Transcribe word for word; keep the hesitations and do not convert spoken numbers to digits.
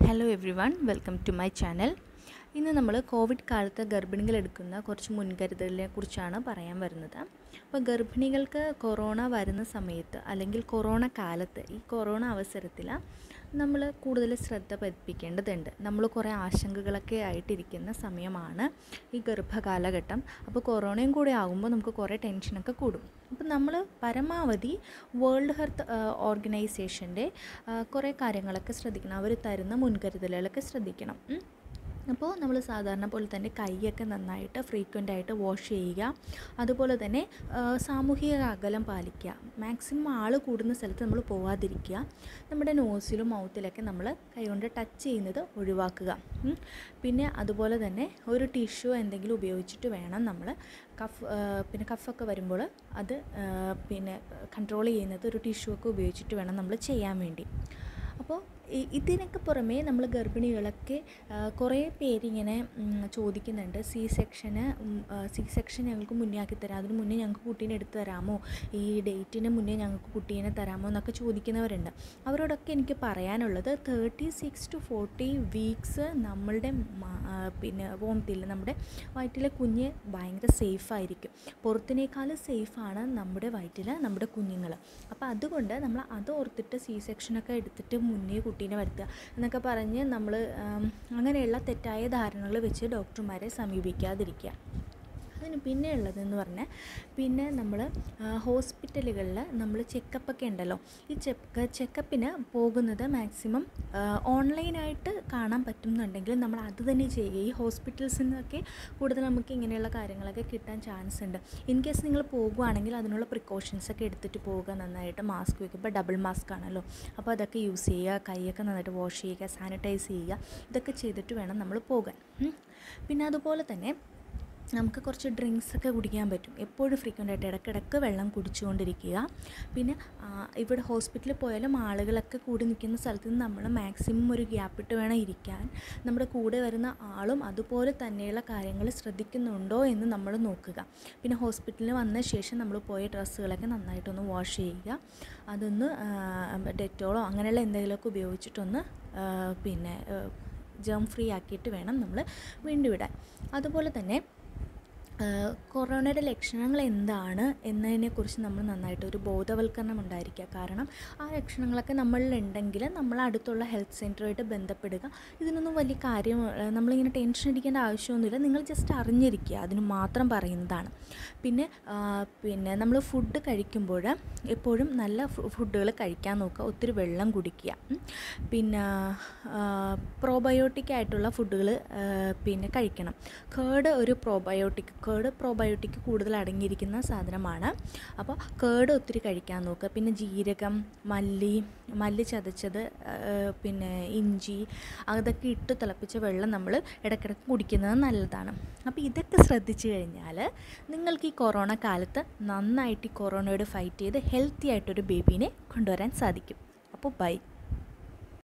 Hello everyone, welcome to my channel. ഇന്ന് നമ്മൾ Covid കാലത്ത് ഗർഭിണികൾ എടുക്കുന്ന കുറച്ച് മുൻകരുതലിനെ കുറിച്ചാണ് പറയാൻ വരുന്നത്. അപ്പോൾ ഗർഭിണികൾക്ക് കൊറോണ വരുന്ന സമയത്ത് അല്ലെങ്കിൽ കൊറോണ കാലത്ത് ഈ കൊറോണ അവസരത്തിൽ നമ്മൾ കൂടുതൽ ശ്രദ്ധ പതിപ്പിക്കേണ്ടതുണ്ട്. നമ്മൾ കുറേ ആശങ്കകളൊക്കെ ആയിട്ടിരിക്കുന്ന സമയമാണ് ഈ ഗർഭകാലഘട്ടം. അപ്പോൾ കൊറോണയും കൂടെ ആകുമ്പോൾ നമുക്ക് കുറേ ടെൻഷനൊക്കെ കൂടും. അപ്പോൾ നമ്മൾ പരമാവധി വേൾഡ് ഹെൽത്ത് ഓർഗനൈസേഷൻ്റെ കുറേ കാര്യങ്ങളൊക്കെ ശ്രദ്ധിക്കണം. അവർ തരുന്ന മുൻകരുതലുകളൊക്കെ ശ്രദ്ധിക്കണം. അപ്പോൾ നമ്മൾ സാധാരണ പോലെ തന്നെ കൈയൊക്കെ നന്നായിട്ട് ഫ്രീക്വൻ്റ് ആയിട്ട് വാഷ് ചെയ്യുക. അതുപോലെ തന്നെ സാമൂഹിക അകലം പാലിക്കുക. മാക്സിമം ആൾ കൂടുന്ന സ്ഥലത്ത് നമ്മൾ പോവാതിരിക്കുക. നമ്മുടെ നോസിലും മൗത്തിലൊക്കെ നമ്മൾ കൈകൊണ്ട് ടച്ച് ചെയ്യുന്നത് ഒഴിവാക്കുക. പിന്നെ അതുപോലെ തന്നെ ഒരു ടിഷ്യൂ എന്തെങ്കിലും ഉപയോഗിച്ചിട്ട് വേണം നമ്മൾ കഫ് പിന്നെ കഫൊക്കെ വരുമ്പോൾ അത് പിന്നെ കൺട്രോൾ ചെയ്യുന്നത് ഒരു ടിഷ്യൂ ഒക്കെ ഉപയോഗിച്ചിട്ട് വേണം നമ്മൾ ചെയ്യാൻ വേണ്ടി. അപ്പോൾ ഇതിനൊക്കെ പുറമേ നമ്മൾ ഗർഭിണികളൊക്കെ കുറേ പേരിങ്ങനെ ചോദിക്കുന്നുണ്ട്, സി സെക്ഷന് സി സെക്ഷൻ ഞങ്ങൾക്ക് മുന്നേ ആക്കി തരാം, അതിന് മുന്നേ ഞങ്ങൾക്ക് കുട്ടീനെ എടുത്ത് തരാമോ, ഈ ഡേറ്റിന് മുന്നേ ഞങ്ങൾക്ക് കുട്ടീനെ തരാമോ എന്നൊക്കെ ചോദിക്കുന്നവരുണ്ട്. അവരോടൊക്കെ എനിക്ക് പറയാനുള്ളത്, thirty six to forty weeks നമ്മളുടെ പിന്നെ വോംത്തിൽ നമ്മുടെ വയറ്റിലെ കുഞ്ഞ് ഭയങ്കര സേഫായിരിക്കും. പുറത്തിനേക്കാൾ സേഫാണ് നമ്മുടെ വയറ്റിൽ നമ്മുടെ കുഞ്ഞുങ്ങൾ. അപ്പോൾ അതുകൊണ്ട് നമ്മൾ അത് ഓർത്തിട്ട് സി സെക്ഷനൊക്കെ എടുത്തിട്ട് മുന്നേ കുട്ടീനെ വരുത്തുക എന്നൊക്കെ പറഞ്ഞ് നമ്മൾ അങ്ങനെയുള്ള തെറ്റായ ധാരണകൾ വെച്ച് ഡോക്ടർമാരെ സമീപിക്കാതിരിക്കുക. അതിന് പിന്നെ ഉള്ളതെന്ന് പറഞ്ഞാൽ പിന്നെ നമ്മൾ ഹോസ്പിറ്റലുകളിൽ നമ്മൾ ചെക്കപ്പൊക്കെ ഉണ്ടല്ലോ, ഈ ചെക്ക് ചെക്കപ്പിന് പോകുന്നത് മാക്സിമം ഓൺലൈനായിട്ട് കാണാൻ പറ്റുന്നുണ്ടെങ്കിൽ നമ്മൾ അത് തന്നെ ചെയ്യുക. ഈ ഹോസ്പിറ്റൽസിൽ നിന്നൊക്കെ കൂടുതൽ നമുക്ക് ഇങ്ങനെയുള്ള കാര്യങ്ങളൊക്കെ കിട്ടാൻ ചാൻസ് ഉണ്ട്. ഇൻ കേസ് നിങ്ങൾ പോകുകയാണെങ്കിൽ അതിനുള്ള പ്രിക്കോഷൻസൊക്കെ എടുത്തിട്ട് പോവുക. നന്നായിട്ട് മാസ്ക് വയ്ക്കുക. ഇപ്പോൾ ഡബിൾ മാസ്ക് ആണല്ലോ, അപ്പോൾ അതൊക്കെ യൂസ് ചെയ്യുക. കൈയൊക്കെ നന്നായിട്ട് വാഷ് ചെയ്യുക, സാനിറ്റൈസ് ചെയ്യുക. ഇതൊക്കെ ചെയ്തിട്ട് വേണം നമ്മൾ പോകാൻ. പിന്നെ അതുപോലെ തന്നെ നമുക്ക് കുറച്ച് ഡ്രിങ്ക്സൊക്കെ കുടിക്കാൻ പറ്റും. എപ്പോഴും ഫ്രീക്വൻ്റ് ആയിട്ട് ഇടയ്ക്കിടയ്ക്ക് വെള്ളം കുടിച്ചുകൊണ്ടിരിക്കുക. പിന്നെ ഇവിടെ ഹോസ്പിറ്റലിൽ പോയാലും ആളുകളൊക്കെ കൂടി നിൽക്കുന്ന സ്ഥലത്ത് നിന്ന് നമ്മൾ മാക്സിമം ഒരു ഗ്യാപ്പിട്ട് വേണം ഇരിക്കാൻ. നമ്മുടെ കൂടെ വരുന്ന ആളും അതുപോലെ തന്നെയുള്ള കാര്യങ്ങൾ ശ്രദ്ധിക്കുന്നുണ്ടോ എന്ന് നമ്മൾ നോക്കുക. പിന്നെ ഹോസ്പിറ്റലിൽ വന്ന ശേഷം നമ്മൾ പോയ ഡ്രസ്സുകളൊക്കെ നന്നായിട്ടൊന്ന് വാഷ് ചെയ്യുക. അതൊന്ന് ഡെറ്റോളോ അങ്ങനെയുള്ള എന്തെങ്കിലുമൊക്കെ ഉപയോഗിച്ചിട്ടൊന്ന് പിന്നെ ജേം ഫ്രീ ആക്കിയിട്ട് വേണം നമ്മൾ വീണ്ടും വിടാൻ. അതുപോലെ തന്നെ കൊറോണയുടെ ലക്ഷണങ്ങൾ എന്താണ് എന്നതിനെക്കുറിച്ച് നമ്മൾ നന്നായിട്ട് ഒരു ബോധവൽക്കരണം ഉണ്ടായിരിക്കുക. കാരണം ആ ലക്ഷണങ്ങളൊക്കെ നമ്മളിലുണ്ടെങ്കിൽ നമ്മൾ അടുത്തുള്ള ഹെൽത്ത് സെൻ്ററുമായിട്ട് ബന്ധപ്പെടുക. ഇതിനൊന്നും വലിയ കാര്യം നമ്മളിങ്ങനെ ടെൻഷൻ അടിക്കേണ്ട ആവശ്യമൊന്നുമില്ല. നിങ്ങൾ ജസ്റ്റ് അറിഞ്ഞിരിക്കുക, അതിന് മാത്രം പറയുന്നതാണ്. പിന്നെ പിന്നെ നമ്മൾ ഫുഡ് കഴിക്കുമ്പോൾ എപ്പോഴും നല്ല ഫുഡുകൾ കഴിക്കാൻ നോക്കുക. ഒത്തിരി വെള്ളം കുടിക്കുക. പിന്നെ പ്രോബയോട്ടിക് ആയിട്ടുള്ള ഫുഡുകൾ പിന്നെ കഴിക്കണം. കേർഡ് ഒരു പ്രോബയോട്ടിക് കേർഡ് പ്രോബയോട്ടിക് കൂടുതൽ അടങ്ങിയിരിക്കുന്ന സാധനമാണ്. അപ്പോൾ കേർഡ് ഒത്തിരി കഴിക്കാൻ നോക്കുക. പിന്നെ ജീരകം, മല്ലി മല്ലി ചതച്ചത്, പിന്നെ ഇഞ്ചി, അതൊക്കെ ഇട്ട് തിളപ്പിച്ച വെള്ളം നമ്മൾ ഇടയ്ക്കിടയ്ക്ക് കുടിക്കുന്നത് നല്ലതാണ്. അപ്പോൾ ഇതൊക്കെ ശ്രദ്ധിച്ചു കഴിഞ്ഞാൽ നിങ്ങൾക്ക് ഈ കൊറോണ കാലത്ത് നന്നായിട്ട് ഈ കൊറോണയോട് ഫൈറ്റ് ചെയ്ത് ഹെൽത്തി ആയിട്ടൊരു ബേബീനെ കൊണ്ടുവരാൻ സാധിക്കും. അപ്പോൾ ബൈ.